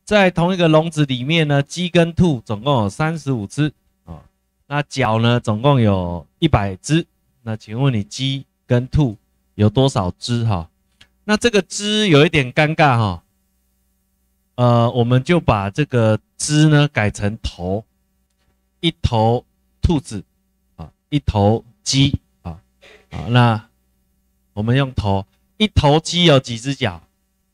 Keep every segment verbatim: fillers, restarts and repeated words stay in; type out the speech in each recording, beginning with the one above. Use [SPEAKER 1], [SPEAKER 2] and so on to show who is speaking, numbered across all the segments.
[SPEAKER 1] 在同一个笼子里面呢，鸡跟兔总共有三十五只啊，那脚呢总共有一百只。那请问你鸡跟兔有多少只哈？那这个只有一点尴尬哈，呃，我们就把这个只呢改成头，一头兔子啊，一头鸡啊，好，那我们用头，一头鸡有几只脚？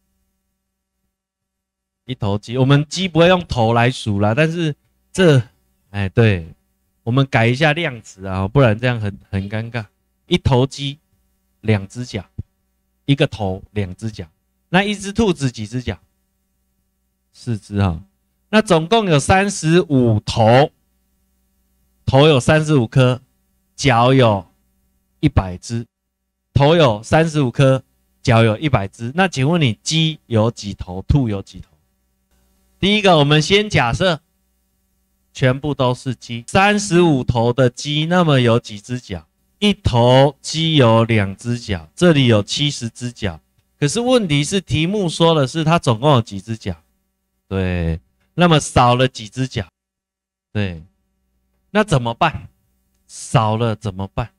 [SPEAKER 1] 一头鸡，我们鸡不会用头来数啦，但是这，哎，对，我们改一下量词啊，不然这样很很尴尬。一头鸡，两只脚，一个头，两只脚。那一只兔子几只脚？四只哈。那总共有三十五头，头有三十五颗，脚有一百只，头有三十五颗，脚有一百只。那请问你鸡有几头？兔有几头？第一个，我们先假设全部都是鸡，三十五头的鸡，那么有几只脚？一头鸡有两只脚，这里有七十只脚。可是问题是，题目说的是它总共有几只脚？对，那么少了几只脚？对，那怎么办？少了怎么办？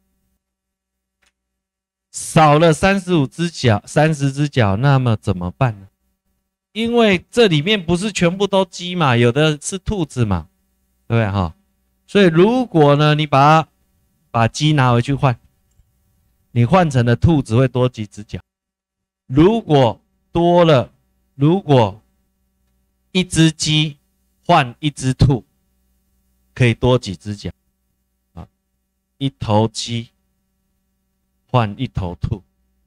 [SPEAKER 1] 少了三十五只脚，三十只脚，那么怎么办呢？因为这里面不是全部都鸡嘛，有的是兔子嘛，对不对哈？所以如果呢，你把把鸡拿回去换，你换成了兔子会多几只脚？如果多了，如果一只鸡换一只兔，可以多几只脚？啊，一头鸡换一头兔。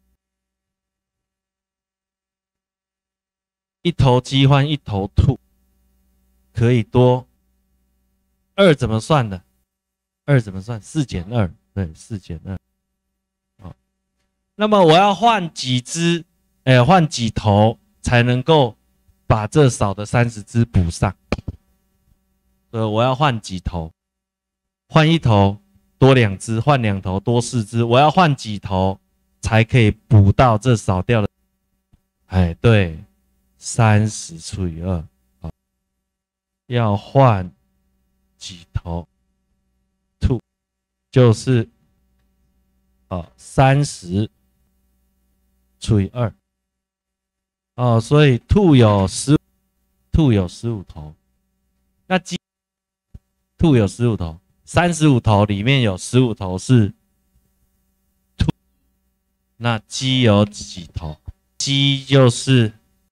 [SPEAKER 1] 一头鸡换一头兔，可以多二怎么算的？二怎么算？四减二，对，四减二。好，那么我要换几只？哎，换几头才能够把这少的三十只补上？呃，我要换几头？换一头多两只，换两头多四只。我要换几头才可以补到这少掉的？哎，对。三十除以二，好，要换几头兔？就是哦，三十除以二，哦，所以兔有十，兔有十五头，那鸡兔有十五头，三十五头里面有十五头是兔，那鸡有几头？鸡就是。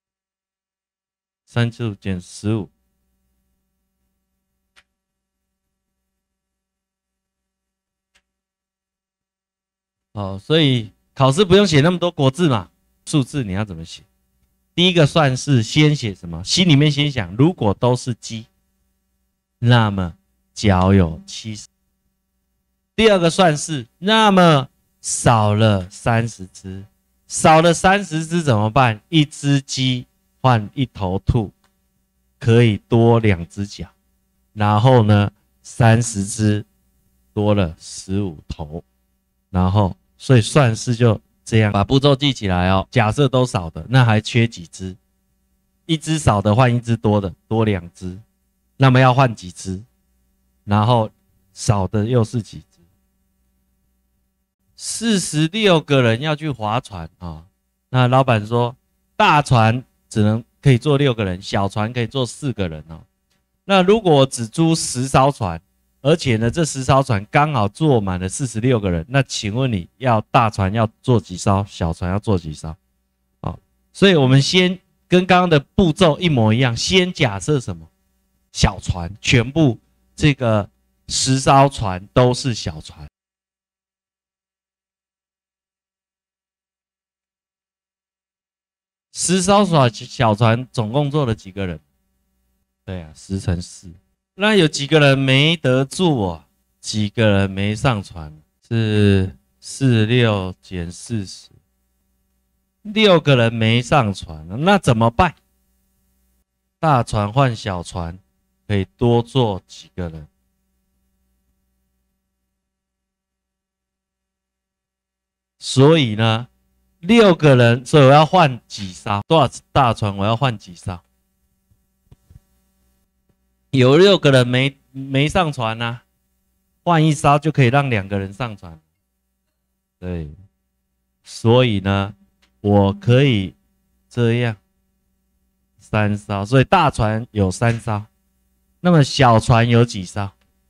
[SPEAKER 1] 三十五减十五，哦，所以考试不用写那么多国字嘛，数字你要怎么写？第一个算式先写什么？心里面先想，如果都是鸡，那么脚有七十。第二个算式，那么少了三十只，少了三十只怎么办？一只鸡。换一头兔，可以多两只脚，然后呢，三十只多了十五头，然后所以算式就这样，把步骤记起来哦。假设都少的，那还缺几只？一只少的换一只多的，多两只，那么要换几只？然后少的又是几只？四十六个人要去划船啊、哦，那老板说大船。只能可以坐六个人，小船可以坐四个人哦。那如果我只租十艘船，而且呢，这十艘船刚好坐满了四十六个人，那请问你要大船要坐几艘，小船要坐几艘？好，所以我们先跟刚刚的步骤一模一样，先假设什么？小船，全部这个十艘船都是小船。十艘小船总共坐了几个人？对啊，十乘四。那有几个人没得住啊？几个人没上船？是四六减四十，六个人没上船，那怎么办？大船换小船，可以多坐几个人？所以呢？六个人，所以我要换几艘？多少大船？我要换几艘？ 有六个人没没上船呐、啊，换一艘就可以让两个人上船。对，所以呢，我可以这样三艘，所以大船有三艘，那么小船有几艘？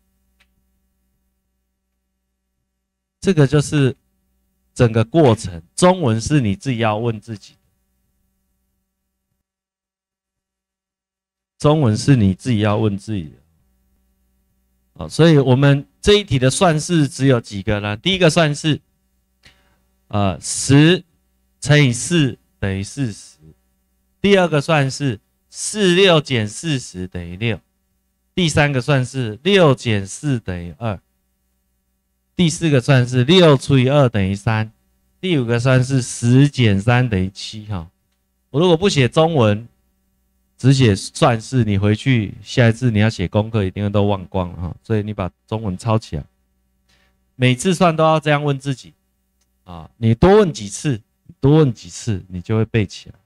[SPEAKER 1] 这个就是整个过程。中文是你自己要问自己的，中文是你自己要问自己的。好，所以我们这一题的算式只有几个呢？第一个算式，呃，十乘以四等于四十。第二个算式，四六减四十等于六。第三个算式，六减四等于二。第四个算式，六除以二等于三。第五个算式，十减三等于七。哈，我如果不写中文，只写算式，你回去下一次你要写功课，一定都忘光了哈。所以你把中文抄起来，每次算都要这样问自己啊。你多问几次，多问几次，你就会背起来。